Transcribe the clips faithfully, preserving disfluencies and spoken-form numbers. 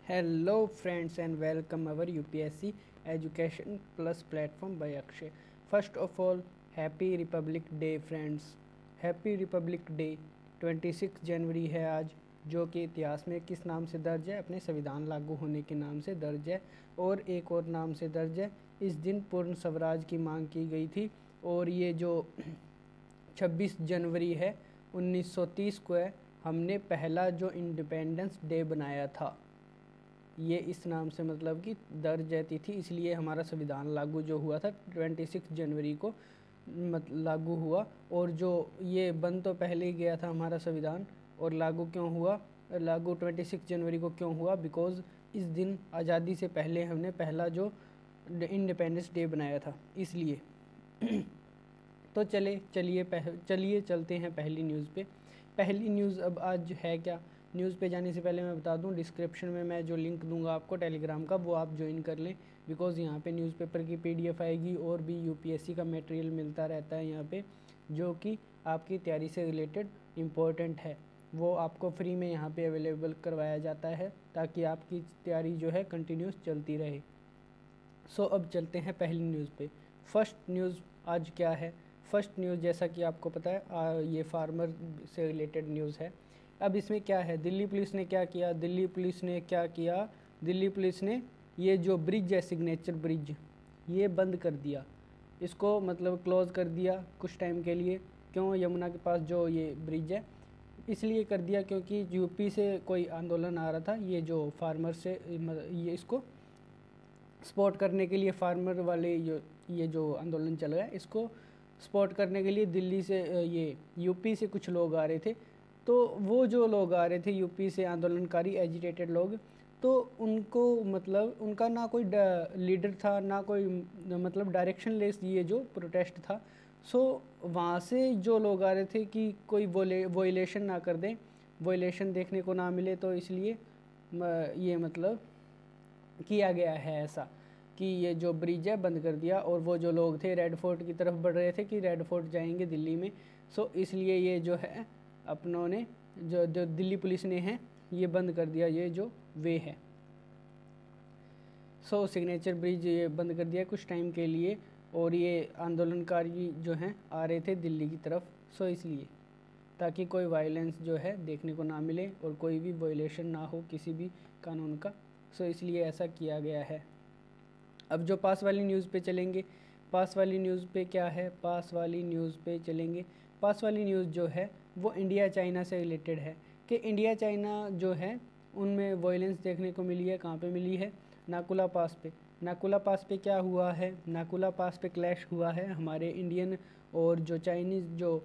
Hello friends and welcome our U P S C Education Plus platform by Akshay. First of all, Happy Republic Day friends. Happy Republic Day छब्बीस जनवरी है आज, जो कि इतिहास में किस नाम से दर्ज है? अपने संविधान लागू होने के नाम से दर्ज है। और एक और नाम से दर्ज है, इस दिन पूर्ण स्वराज की मांग की गई थी। और ये जो छब्बीस जनवरी है उन्नीस सौ तीस को है, हमने पहला जो इंडिपेंडेंस डे बनाया था, ये इस नाम से मतलब कि दर्ज रहती थी। इसलिए हमारा संविधान लागू जो हुआ था छब्बीस जनवरी को मत लागू हुआ। और जो ये बन तो पहले ही गया था हमारा संविधान, और लागू क्यों हुआ? लागू छब्बीस जनवरी को क्यों हुआ? बिकॉज़ इस दिन आज़ादी से पहले हमने पहला जो इंडिपेंडेंस डे बनाया था, इसलिए। तो चले चलिए पह चलिए चलते हैं पहली न्यूज़ पे। पहली न्यूज़ अब आज है क्या? न्यूज़ पे जाने से पहले मैं बता दूं, डिस्क्रिप्शन में मैं जो लिंक दूंगा आपको टेलीग्राम का, वो आप ज्वाइन कर लें। बिकॉज़ यहाँ पे न्यूज़पेपर की पीडीएफ आएगी और भी यूपीएससी का मटेरियल मिलता रहता है यहाँ पे, जो कि आपकी तैयारी से रिलेटेड इम्पोर्टेंट है। वो आपको फ्री में यहाँ पे अवेलेबल करवाया जाता है, ताकि आपकी तैयारी जो है कंटिन्यूस चलती रहे। सो so, अब चलते हैं पहली न्यूज़ पे। फर्स्ट न्यूज़ आज क्या है? फर्स्ट न्यूज़ जैसा कि आपको पता है आ, ये फार्मर से रिलेटेड न्यूज़ है। अब इसमें क्या है, दिल्ली पुलिस ने क्या किया दिल्ली पुलिस ने क्या किया दिल्ली पुलिस ने ये जो ब्रिज है, सिग्नेचर ब्रिज, ये बंद कर दिया। इसको मतलब क्लोज़ कर दिया कुछ टाइम के लिए। क्यों? यमुना के पास जो ये ब्रिज है, इसलिए कर दिया क्योंकि यूपी से कोई आंदोलन आ रहा था। ये जो फार्मर से ये इसको सपोर्ट करने के लिए, फार्मर वाले ये ये जो आंदोलन चल रहा है, इसको सपोर्ट करने के लिए दिल्ली से ये यूपी से कुछ लोग आ रहे थे। तो वो जो लोग आ रहे थे यूपी से, आंदोलनकारी एजिटेटेड लोग, तो उनको मतलब उनका ना कोई लीडर था, ना कोई मतलब डायरेक्शन लेस ये जो प्रोटेस्ट था। सो वहाँ से जो लोग आ रहे थे कि कोई वोलेशन ना कर दें, वोलेशन देखने को ना मिले, तो इसलिए ये मतलब किया गया है ऐसा कि ये जो ब्रिज है बंद कर दिया। और वो जो लोग थे रेड फोर्ट की तरफ बढ़ रहे थे कि रेड फोर्ट जाएंगे दिल्ली में, सो इसलिए ये जो है अपनों ने जो जो दिल्ली पुलिस ने है ये बंद कर दिया, ये जो वे है। सो सिग्नेचर ब्रिज ये बंद कर दिया कुछ टाइम के लिए। और ये आंदोलनकारी जो हैं आ रहे थे दिल्ली की तरफ, सो इसलिए ताकि कोई वायलेंस जो है देखने को ना मिले और कोई भी वायलेशन ना हो किसी भी कानून का। सो इसलिए ऐसा किया गया है। अब जो पास वाली न्यूज़ पे चलेंगे, पास वाली न्यूज़ पे क्या है? पास वाली न्यूज़ पे चलेंगे। पास वाली न्यूज़ जो है वो इंडिया चाइना से रिलेटेड है कि इंडिया चाइना जो है उनमें वायलेंस देखने को मिली है। कहाँ पे मिली है? नाकुला पास पे। नाकुला पास पे क्या हुआ है? नाकुला पास पे क्लैश हुआ है हमारे इंडियन और जो चाइनीज़ जो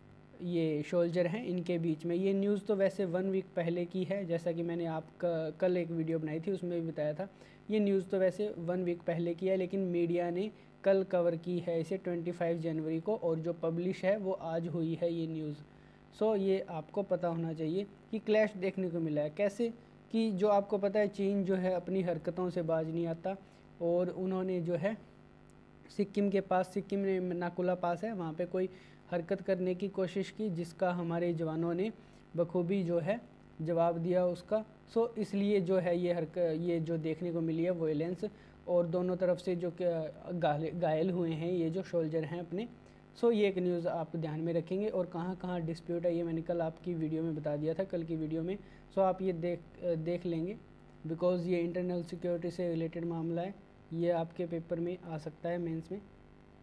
ये सोल्जर हैं इनके बीच में। ये न्यूज़ तो वैसे वन वीक पहले की है, जैसा कि मैंने आपका कल एक वीडियो बनाई थी उसमें भी बताया था। ये न्यूज़ तो वैसे वन वीक पहले की है, लेकिन मीडिया ने कल कवर की है इसे पच्चीस जनवरी को, और जो पब्लिश है वो आज हुई है ये न्यूज़। सो ये आपको पता होना चाहिए कि क्लैश देखने को मिला है। कैसे? कि जो आपको पता है चीन जो है अपनी हरकतों से बाज नहीं आता, और उन्होंने जो है सिक्किम के पास, सिक्किम में नाकुला पास है, वहाँ पे कोई हरकत करने की कोशिश की, जिसका हमारे जवानों ने बखूबी जो है जवाब दिया उसका। सो इसलिए जो है ये हरक ये जो देखने को मिली है वायलेंस, और दोनों तरफ से जो घायल हुए हैं ये जो सोल्जर हैं अपने। सो ये एक न्यूज़ आप ध्यान में रखेंगे। और कहाँ कहाँ डिस्प्यूट है ये मैंने कल आपकी वीडियो में बता दिया था, कल की वीडियो में। सो आप ये देख देख लेंगे, बिकॉज़ ये इंटरनल सिक्योरिटी से रिलेटेड मामला है, ये आपके पेपर में आ सकता है मेंस में।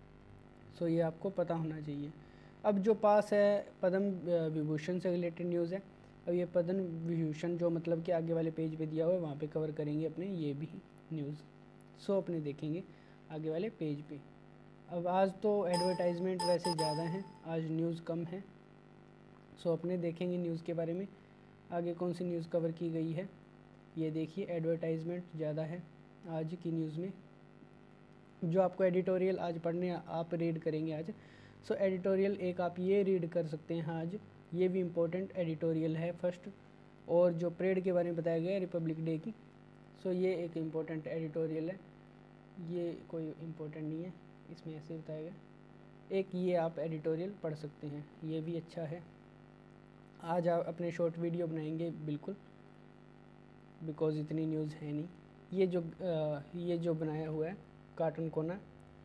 सो ये आपको पता होना चाहिए। अब जो पास है पद्म विभूषण से रिलेटेड न्यूज़ है। अब ये पद्म विभूषण जो मतलब कि आगे वाले पेज पे दिया हुआ है, वहाँ पे कवर करेंगे अपने ये भी न्यूज़। सो अपने देखेंगे आगे वाले पेज पे। अब आज तो एडवर्टाइजमेंट वैसे ज़्यादा हैं, आज न्यूज़ कम है। सो अपने देखेंगे न्यूज़ के बारे में आगे कौन सी न्यूज़ कवर की गई है। ये देखिए एडवर्टाइजमेंट ज़्यादा है आज की न्यूज़ में। जो आपको एडिटोरियल आज पढ़ने आप रीड करेंगे आज। सो so, एडिटोरियल एक आप ये रीड कर सकते हैं आज, ये भी इम्पोर्टेंट एडिटोरियल है फर्स्ट। और जो परेड के बारे में बताया गया है रिपब्लिक डे की, सो so, ये एक इम्पोर्टेंट एडिटोरियल है। ये कोई इम्पोर्टेंट नहीं है, इसमें ऐसे बताया गया। एक ये आप एडिटोरियल पढ़ सकते हैं, ये भी अच्छा है। आज आप अपने शॉर्ट वीडियो बनाएंगे, बिल्कुल बिकॉज इतनी न्यूज़ है नहीं। ये जो आ, ये जो बनाया हुआ है कार्टून कोना,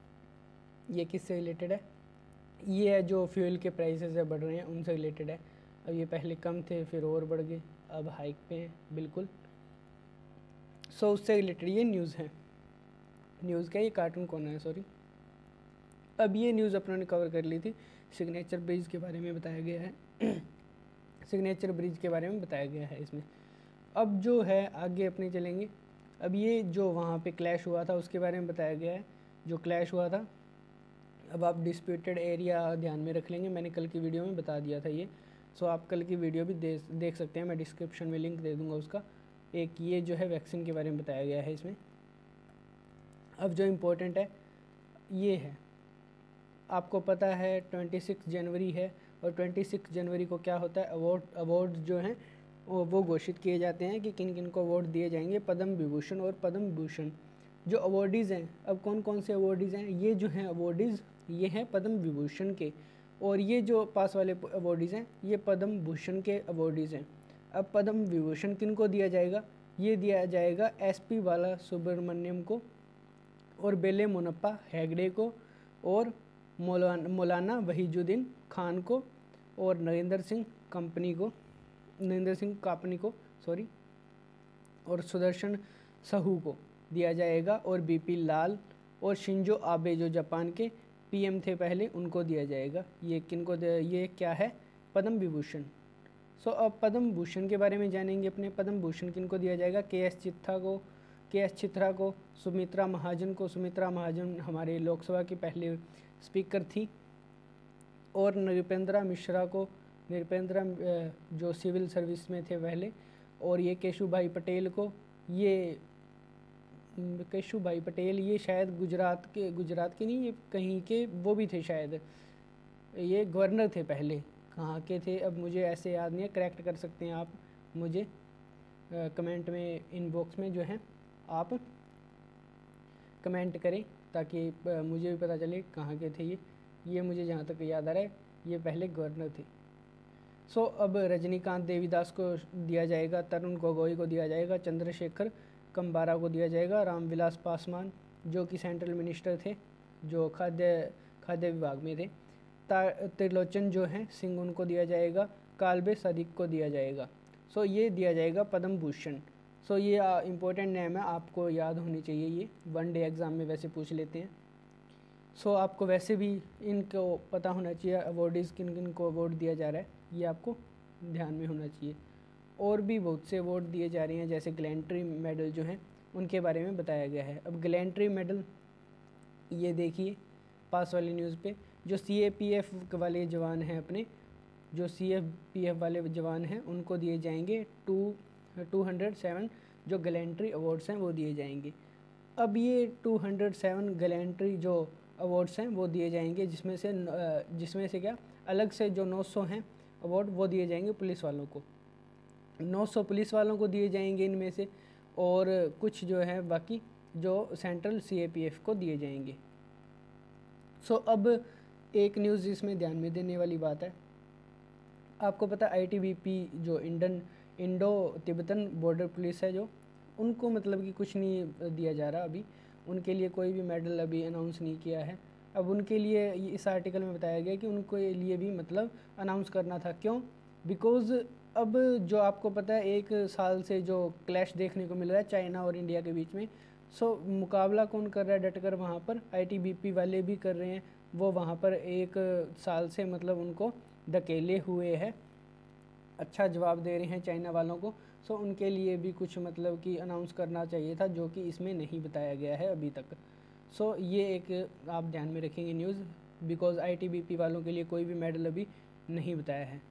ये किससे रिलेटेड है? ये है जो फ्यूल के प्राइसेस है बढ़ रहे हैं उनसे रिलेटेड है। अब ये पहले कम थे फिर और बढ़ गए, अब हाइक पे हैं बिल्कुल। सो so, उससे रिलेटेड ये न्यूज़ है। न्यूज़ क्या, ये कार्टून कोना है सॉरी। अब ये न्यूज़ अपनों ने कवर कर ली थी, सिग्नेचर ब्रिज के बारे में बताया गया है सिग्नेचर ब्रिज के बारे में बताया गया है इसमें। अब जो है आगे अपने चलेंगे। अब ये जो वहाँ पे क्लैश हुआ था उसके बारे में बताया गया है, जो क्लैश हुआ था। अब आप डिस्प्यूटेड एरिया ध्यान में रख लेंगे, मैंने कल की वीडियो में बता दिया था ये। सो आप कल की वीडियो भी दे, देख सकते हैं, मैं डिस्क्रिप्शन में लिंक दे दूँगा उसका। एक ये जो है वैक्सीन के बारे में बताया गया है इसमें। अब जो इम्पोर्टेंट है ये है, आपको पता है छब्बीस जनवरी है, और छब्बीस जनवरी को क्या होता है, अवार्ड अवार्ड जो हैं वो वो घोषित किए जाते हैं कि किन किन को अवार्ड दिए जाएंगे, पद्म विभूषण और पद्म भूषण जो अवार्डीज़ हैं। अब कौन कौन से अवार्डीज़ हैं, ये जो हैं अवार्डीज़ ये हैं पद्म विभूषण के, और ये जो पास वाले अवार्डीज़ हैं ये पद्म भूषण के अवार्डीज़ हैं। अब पद्म विभूषण किन को दिया जाएगा, ये दिया जाएगा एस पी बाला सुब्रमण्यम को, और बेले मुनप्पा हेगड़े को, और मौलाना मौलाना वहीजुद्दीन खान को, और नरेंद्र सिंह कंपनी को नरेंद्र सिंह कापनी को सॉरी और सुदर्शन साहू को दिया जाएगा, और बीपी लाल और शिंजो आबे जो जापान के पीएम थे पहले उनको दिया जाएगा। ये किनको, ये क्या है, पद्म विभूषण। सो अब पद्म भूषण के बारे में जानेंगे अपने। पद्म भूषण किनको दिया जाएगा, के एस चित्रा को के एस चित्रा को सुमित्रा महाजन को। सुमित्रा महाजन हमारे लोकसभा की पहले स्पीकर थी। और नृपेंद्रा मिश्रा को, नृपेंद्रा जो सिविल सर्विस में थे पहले। और ये केशु भाई पटेल को, ये केशु भाई पटेल ये शायद गुजरात के गुजरात के नहीं, ये कहीं के वो भी थे शायद, ये गवर्नर थे पहले, कहाँ के थे अब मुझे ऐसे याद नहीं है, करेक्ट कर सकते हैं आप मुझे कमेंट में, इनबॉक्स में जो है आप कमेंट करें ताकि मुझे भी पता चले कहाँ के थे ये ये मुझे जहाँ तक याद आ रहा है ये पहले गवर्नर थे। सो so, अब रजनीकांत देवीदास को दिया जाएगा, तरुण गोगोई को दिया जाएगा, चंद्रशेखर कंबारा को दिया जाएगा, रामविलास पासवान जो कि सेंट्रल मिनिस्टर थे, जो खाद्य खाद्य विभाग में थे, त्रिलोचन जो हैं सिंह उनको दिया जाएगा, कालबे सदिक को दिया जाएगा। सो so, ये दिया जाएगा पद्म भूषण। सो so, ये इम्पोर्टेंट नेम है, आपको याद होनी चाहिए, ये वन डे एग्ज़ाम में वैसे पूछ लेते हैं। सो so, आपको वैसे भी इनको पता होना चाहिए अवार्डीज़ किन किन को अवार्ड दिया जा रहा है, ये आपको ध्यान में होना चाहिए। और भी बहुत से अवार्ड दिए जा रहे हैं, जैसे ग्लैंट्री मेडल जो हैं उनके बारे में बताया गया है। अब ग्लैंट्री मेडल ये देखिए पास वाली न्यूज़ पे, जो सी ए पी एफ वाले जवान हैं अपने, जो सी ए पी एफ वाले जवान हैं उनको दिए जाएंगे टू टू हंड्रेड सेवन जो गैलेंट्री अवार्ड्स हैं वो दिए जाएंगे। अब ये टू हंड्रेड सेवन गैलेंट्री जो अवार्ड्स हैं वो दिए जाएंगे, जिसमें से जिसमें से क्या अलग से जो नौ सौ हैं अवार्ड वो दिए जाएंगे पुलिस वालों को, नौ सौ पुलिस वालों को दिए जाएंगे इनमें से, और कुछ जो है बाकी जो central C A P F को दिए जाएंगे। सो so, अब एक न्यूज़ इसमें ध्यान में देने वाली बात है, आपको पता आई टी बी पी जो Indian Indo Tibetan border police है, जो उनको मतलब कि कुछ नहीं दिया जा रहा अभी, उनके लिए कोई भी मेडल अभी अनाउंस नहीं किया है। अब उनके लिए इस आर्टिकल में बताया गया कि उनको लिए भी मतलब अनाउंस करना था, क्यों, बिकॉज़ अब जो आपको पता है एक साल से जो क्लैश देखने को मिल रहा है चाइना और इंडिया के बीच में, सो मुकाबला कौन कर रहा है डट कर, वहाँ पर आई टी बी पी वाले भी कर रहे हैं, वो वहाँ पर एक साल से मतलब उनको धकेले हुए है, अच्छा जवाब दे रहे हैं चाइना वालों को। सो उनके लिए भी कुछ मतलब कि अनाउंस करना चाहिए था, जो कि इसमें नहीं बताया गया है अभी तक। सो ये एक आप ध्यान में रखेंगे news, because I T B P वालों के लिए कोई भी मेडल अभी नहीं बताया है।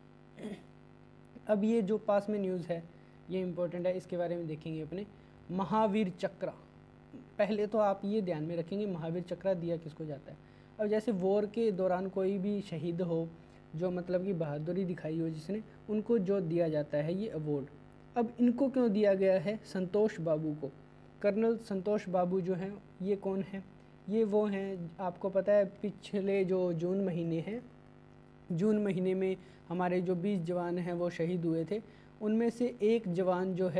अब ये जो पास में न्यूज़ है ये इम्पोर्टेंट है, इसके बारे में देखेंगे अपने। महावीर चक्र, पहले तो आप ये ध्यान में रखेंगे महावीर चक्र दिया किसको जाता है। अब जैसे वॉर के दौरान कोई भी शहीद हो, जो मतलब कि बहादुरी दिखाई हो जिसने, उनको जो दिया जाता है ये अवार्ड। अब इनको क्यों दिया गया है संतोष बाबू को, कर्नल संतोष बाबू जो हैं ये कौन है, ये वो हैं आपको पता है पिछले जो जून महीने हैं, जून महीने में हमारे जो बीस जवान हैं वो शहीद हुए थे, उनमें से एक जवान जो है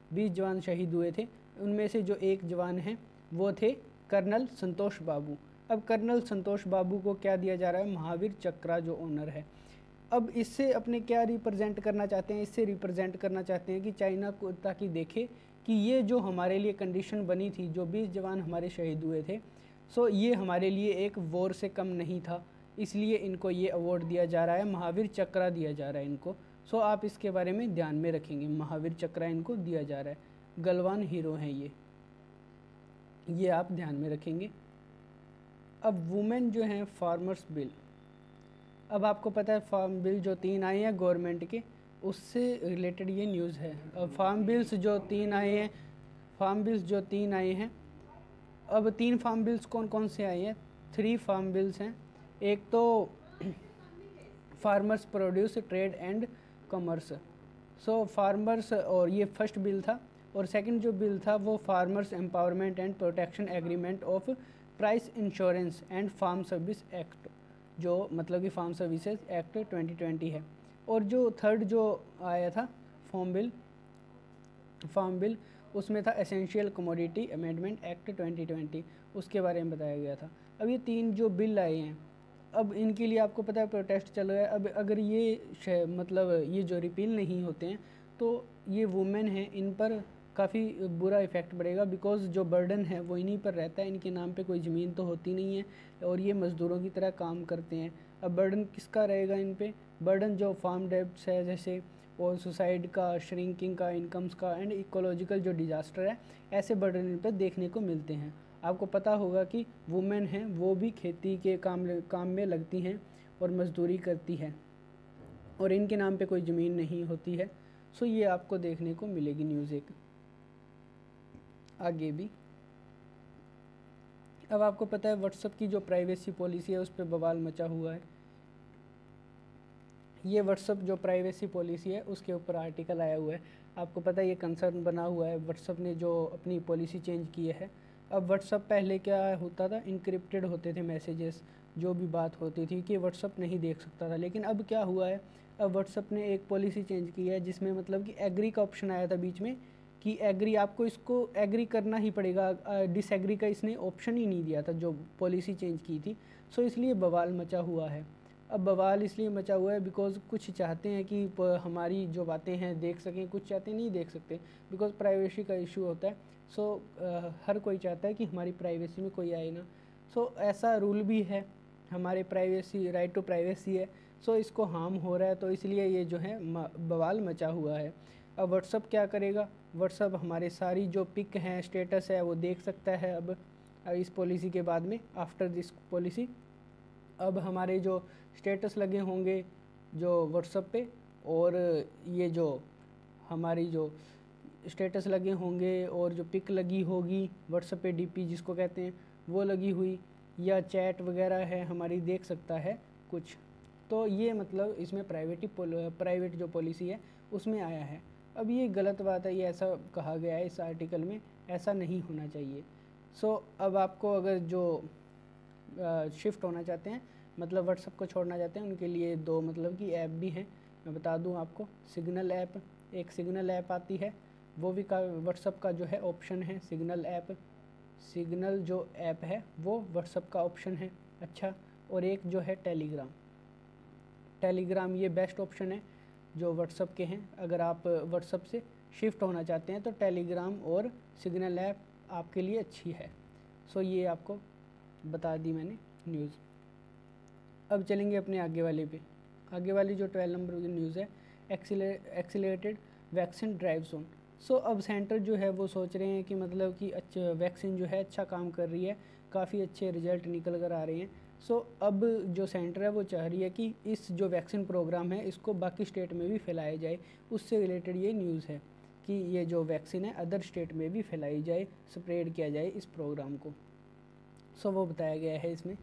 बीस जवान शहीद हुए थे। उनमें से जो एक जवान हैं वो थे कर्नल संतोष बाबू। अब कर्नल संतोष बाबू को क्या दिया जा रहा है, महावीर चक्र जो ऑनर है। अब इससे अपने क्या रिप्रेजेंट करना चाहते हैं, इससे रिप्रेजेंट करना चाहते हैं कि चाइना को, ताकि देखे कि ये जो हमारे लिए कंडीशन बनी थी, जो बीस जवान हमारे शहीद हुए थे, सो ये हमारे लिए एक वॉर से कम नहीं था, इसलिए इनको ये अवार्ड दिया जा रहा है, महावीर चक्र दिया जा रहा है इनको। सो आप इसके बारे में ध्यान में रखेंगे, महावीर चक्र इनको दिया जा रहा है। गलवान हीरो हैं ये ये आप ध्यान में रखेंगे। अब वुमेन जो हैं फार्मर्स बिल, अब आपको पता है फार्म बिल जो तीन आए हैं गवर्नमेंट के, उससे रिलेटेड ये न्यूज़ है। अब फार्म बिल्स जो तीन आए हैं फार्म बिल्स जो तीन आए हैं अब तीन फार्म बिल्स कौन कौन से आए हैं, थ्री फार्म बिल्स हैं। एक तो farmers produce trade and commerce, so farmers, और ये फर्स्ट बिल था। और सेकंड जो बिल था वो farmers empowerment and protection agreement of price insurance and farm service act, जो मतलब कि farm services act twenty twenty है। और जो थर्ड जो आया था फार्म बिल फार्म बिल उसमें था essential commodity amendment act twenty twenty, उसके बारे में बताया गया था। अब ये तीन जो बिल आए हैं, अब इनके लिए आपको पता है प्रोटेस्ट चल रहा है। अब अगर ये मतलब ये जो रिपील नहीं होते हैं तो ये वुमेन हैं, इन पर काफ़ी बुरा इफ़ेक्ट पड़ेगा, बिकॉज़ जो बर्डन है वो इन्हीं पर रहता है। इनके नाम पे कोई ज़मीन तो होती नहीं है और ये मज़दूरों की तरह काम करते हैं। अब बर्डन किसका रहेगा इन पे, बर्डन जो फार्म डेब्ट्स है जैसे, और सुसाइड का, श्रिंकिंग का, इनकम्स का एंड इकोलॉजिकल जो डिज़ास्टर है, ऐसे बर्डन इन पर देखने को मिलते हैं। आपको पता होगा कि वुमेन हैं वो भी खेती के काम काम में लगती हैं और मज़दूरी करती हैं और इनके नाम पे कोई ज़मीन नहीं होती है। सो ये आपको देखने को मिलेगी न्यूज़ एक आगे भी। अब आपको पता है व्हाट्सएप की जो प्राइवेसी पॉलिसी है उस पर बवाल मचा हुआ है। ये व्हाट्सएप जो प्राइवेसी पॉलिसी है उसके ऊपर आर्टिकल आया हुआ है। आपको पता है ये कंसर्न बना हुआ है, व्हाट्सएप ने जो अपनी पॉलिसी चेंज की है। अब व्हाट्सएप पहले क्या होता था, इनक्रिप्टेड होते थे मैसेजेस, जो भी बात होती थी कि व्हाट्सएप नहीं देख सकता था। लेकिन अब क्या हुआ है, अब व्हाट्सएप ने एक पॉलिसी चेंज की है जिसमें मतलब कि एग्री का ऑप्शन आया था बीच में, कि एग्री आपको इसको एग्री करना ही पड़ेगा, डिसएग्री का इसने ऑप्शन ही नहीं दिया था जो पॉलिसी चेंज की थी। सो इसलिए बवाल मचा हुआ है। अब बवाल इसलिए मचा हुआ है बिकॉज़ कुछ चाहते हैं कि हमारी जो बातें हैं देख सकें, कुछ चाहते नहीं देख सकते, बिकॉज़ प्राइवेसी का इशू होता है। सो so, हर कोई चाहता है कि हमारी प्राइवेसी में कोई आए ना। सो so, ऐसा रूल भी है, हमारे प्राइवेसी, राइट टू प्राइवेसी है। सो so, इसको हार्म हो रहा है, तो इसलिए ये जो है बवाल मचा हुआ है। अब व्हाट्सअप क्या करेगा, व्हाट्सअप हमारे सारी जो पिक हैं, स्टेटस है, वो देख सकता है अब इस पॉलिसी के बाद में, आफ्टर दिस पॉलिसी। अब हमारे जो स्टेटस लगे होंगे जो व्हाट्सएप पे, और ये जो हमारी जो स्टेटस लगे होंगे और जो पिक लगी होगी व्हाट्सएप पे, डीपी जिसको कहते हैं, वो लगी हुई, या चैट वगैरह है हमारी, देख सकता है कुछ। तो ये मतलब इसमें प्राइवेटी प्राइवेट जो पॉलिसी है उसमें आया है। अब ये गलत बात है, ये ऐसा कहा गया है इस आर्टिकल में, ऐसा नहीं होना चाहिए। सो so, अब आपको अगर जो शिफ्ट होना चाहते हैं, मतलब व्हाट्सएप को छोड़ना चाहते हैं, उनके लिए दो मतलब कि ऐप भी हैं, मैं बता दूं आपको। सिग्नल ऐप, एक सिग्नल ऐप आती है, वो भी का व्हाट्सएप का जो है ऑप्शन है। सिग्नल ऐप सिग्नल जो ऐप है वो व्हाट्सएप का ऑप्शन है, अच्छा। और एक जो है टेलीग्राम टेलीग्राम ये बेस्ट ऑप्शन है जो व्हाट्सएप के हैं। अगर आप व्हाट्सएप से शिफ्ट होना चाहते हैं तो टेलीग्राम और सिग्नल ऐप आपके लिए अच्छी है। सो ये आपको बता दी मैंने न्यूज़। अब चलेंगे अपने आगे वाले पे। आगे वाली जो ट्वेल्व नंबर की न्यूज़ है, accelerated vaccine drive zone. So अब सेंटर जो है वो सोच रहे हैं कि मतलब कि अच्छा वैक्सीन जो है अच्छा काम कर रही है, काफ़ी अच्छे रिजल्ट निकल कर आ रहे हैं। सो so, अब जो सेंटर है वो चाह रही है कि इस जो वैक्सीन प्रोग्राम है इसको बाकी स्टेट में भी फैलाया जाए। उससे रिलेटेड ये न्यूज़ है कि ये जो वैक्सीन है अदर स्टेट में भी फैलाई जाए, स्प्रेड किया जाए इस प्रोग्राम को। सो so, वो बताया गया है इसमें।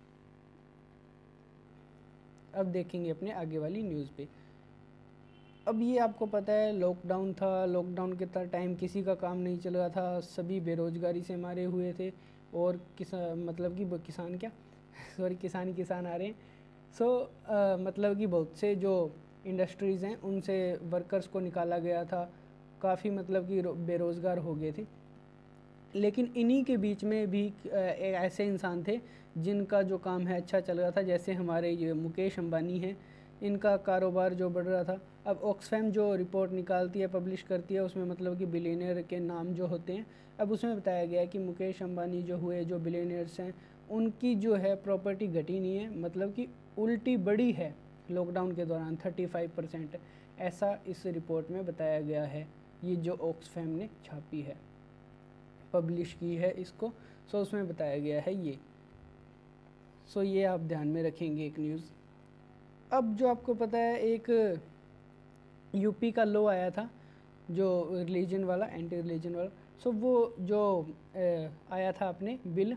अब देखेंगे अपने आगे वाली न्यूज़ पे। अब ये आपको पता है लॉकडाउन था, लॉकडाउन के टाइम किसी का काम नहीं चल रहा था, सभी बेरोज़गारी से मारे हुए थे, और किसान मतलब कि किसान क्या सॉरी किसान किसान आ रहे हैं। सो so, मतलब कि बहुत से जो इंडस्ट्रीज़ हैं उनसे वर्कर्स को निकाला गया था, काफ़ी मतलब कि बेरोज़गार हो गए थे। लेकिन इन्हीं के बीच में भी ऐसे इंसान थे जिनका जो काम है अच्छा चल रहा था, जैसे हमारे ये मुकेश अंबानी हैं, इनका कारोबार जो बढ़ रहा था। अब ऑक्सफैम जो रिपोर्ट निकालती है, पब्लिश करती है, उसमें मतलब कि बिलियनियर के नाम जो होते हैं, अब उसमें बताया गया है कि मुकेश अंबानी जो हुए, जो बिलियनियर्स हैं, उनकी जो है प्रॉपर्टी घटी नहीं है, मतलब कि उल्टी बढ़ी है लॉकडाउन के दौरान थर्टी फाइव परसेंट, ऐसा इस रिपोर्ट में बताया गया है। ये जो ऑक्सफैम ने छापी है, पब्लिश की है इसको, सो उसमें बताया गया है ये। सो ये आप ध्यान में रखेंगे एक न्यूज़। अब जो आपको पता है, एक यूपी का लॉ आया था जो रिलीजन वाला, एंटी रिलीजन वाला। सो वो जो ए, आया था अपने बिल,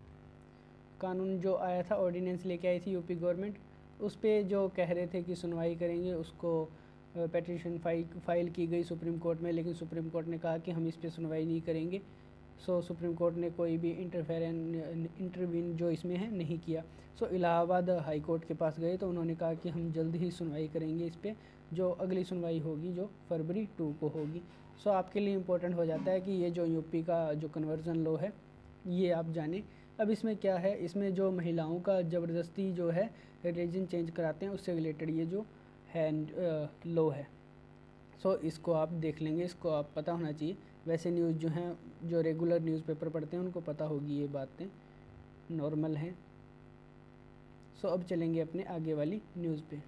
कानून जो आया था, ऑर्डिनेंस लेके आई थी यूपी गवर्नमेंट, उस पर जो कह रहे थे कि सुनवाई करेंगे, उसको पेटिशन फाइल फाइल की गई सुप्रीम कोर्ट में, लेकिन सुप्रीम कोर्ट ने कहा कि हम इस पर सुनवाई नहीं करेंगे। सो सुप्रीम कोर्ट ने कोई भी इंटरफेरेंस इंटरवीन जो इसमें है नहीं किया। सो इलाहाबाद हाई कोर्ट के पास गए तो उन्होंने कहा कि हम जल्द ही सुनवाई करेंगे इस पर, जो अगली सुनवाई होगी जो फरवरी टू को होगी। सो आपके लिए इम्पोर्टेंट हो जाता है कि ये जो यूपी का जो कन्वर्जन लॉ है ये आप जानें। अब इसमें क्या है, इसमें जो महिलाओं का ज़बरदस्ती जो है रिलीजन चेंज कराते हैं, उससे रिलेटेड ये जो है लॉ है। सो so, इसको आप देख लेंगे, इसको आप पता होना चाहिए। वैसे न्यूज़ जो हैं, जो रेगुलर न्यूज़पेपर पढ़ते हैं उनको पता होगी, ये बातें नॉर्मल हैं। सो so, अब चलेंगे अपने आगे वाली न्यूज़ पे।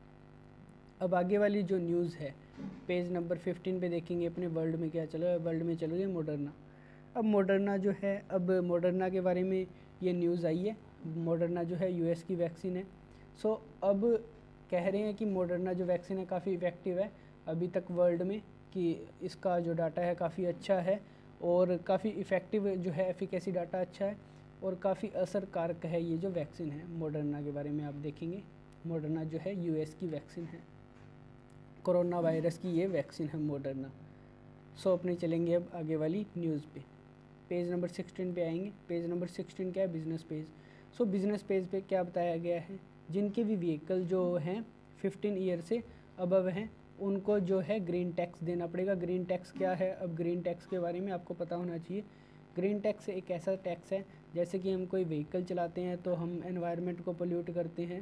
अब आगे वाली जो न्यूज़ है पेज नंबर फिफ्टीन पे देखेंगे अपने वर्ल्ड में क्या चल रहा है। वर्ल्ड में चल रही है मॉडर्ना। अब मॉडर्ना जो है, अब मॉडर्ना के बारे में ये न्यूज़ आई है। मॉडर्ना जो है यूएस की वैक्सीन है। सो so, अब कह रहे हैं कि मॉडर्ना जो वैक्सीन है काफ़ी इफ़ेक्टिव है अभी तक वर्ल्ड में, कि इसका जो डाटा है काफ़ी अच्छा है और काफ़ी इफ़ेक्टिव जो है, एफिकेसी डाटा अच्छा है और काफ़ी असरकारक है ये जो वैक्सीन है। मॉडर्ना के बारे में आप देखेंगे, मॉडर्ना जो है यूएस की वैक्सीन है, कोरोना वायरस की ये वैक्सीन है मॉडर्ना। सो अपने चलेंगे अब आगे वाली न्यूज़ पे। पेज नंबर सिक्सटीन पे आएंगे। पेज नंबर सिक्सटीन क्या है, business page. So business page पे क्या बताया गया है, जिनके भी व्हीकल जो हैं फिफ्टीन ईयर से अबव हैं उनको जो है ग्रीन टैक्स देना पड़ेगा। ग्रीन टैक्स क्या है, अब ग्रीन टैक्स के बारे में आपको पता होना चाहिए। ग्रीन टैक्स एक ऐसा टैक्स है, जैसे कि हम कोई व्हीकल चलाते हैं तो हम एनवायरनमेंट को पोल्यूट करते हैं।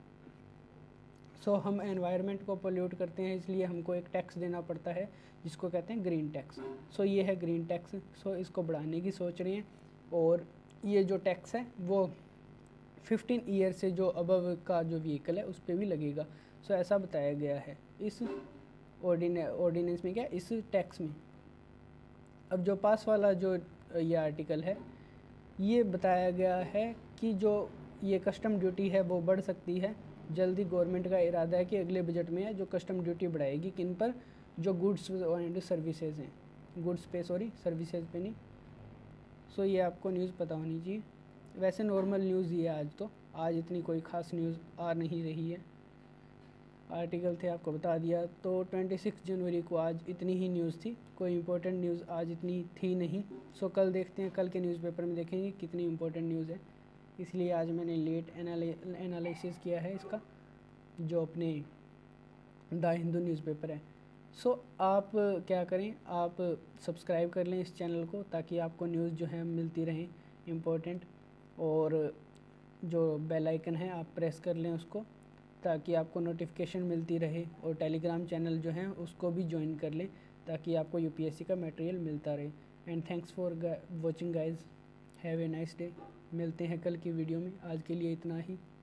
सो so, हम एनवायरनमेंट को पोल्यूट करते हैं, इसलिए हमको एक टैक्स देना पड़ता है जिसको कहते हैं ग्रीन टैक्स। सो so, ये है ग्रीन टैक्स। सो so, इसको बढ़ाने की सोच रही हैं और ये जो टैक्स है वो फिफ्टीन ईयर से जो अबव का जो व्हीकल है उस पर भी लगेगा। सो so, ऐसा बताया गया है इस ऑर्डिने ऑर्डिनेंस में, क्या इस टैक्स में। अब जो पास वाला जो ये आर्टिकल है, ये बताया गया है कि जो ये कस्टम ड्यूटी है वो बढ़ सकती है। जल्दी गवर्नमेंट का इरादा है कि अगले बजट में है जो कस्टम ड्यूटी बढ़ाएगी, किन पर, जो गुड्स एंड सर्विसेज हैं, गुड्स पे सॉरी सर्विसेज पे नहीं। सो ये आपको न्यूज़ पता होनी चाहिए। वैसे नॉर्मल न्यूज़ ही है आज, तो आज इतनी कोई ख़ास न्यूज़ आ नहीं रही है। आर्टिकल थे आपको बता दिया। तो छब्बीस जनवरी को आज इतनी ही न्यूज़ थी, कोई इंपॉर्टेंट न्यूज़ आज इतनी थी नहीं। सो कल देखते हैं, कल के न्यूज़पेपर में देखेंगे कितनी इंपॉर्टेंट न्यूज़ है। इसलिए आज मैंने लेट एनालिसिस किया है इसका, जो अपने द हिंदू न्यूज़पेपर है। सो आप क्या करें, आप सब्सक्राइब कर लें इस चैनल को, ताकि आपको न्यूज़ जो है मिलती रहें इम्पोर्टेंट, और जो बेल आइकन है आप प्रेस कर लें उसको, ताकि आपको नोटिफिकेशन मिलती रहे। और टेलीग्राम चैनल जो है उसको भी ज्वाइन कर लें, ताकि आपको यूपीएससी का मटेरियल मिलता रहे। And thanks for watching guys, have a nice day. मिलते हैं कल की वीडियो में, आज के लिए इतना ही।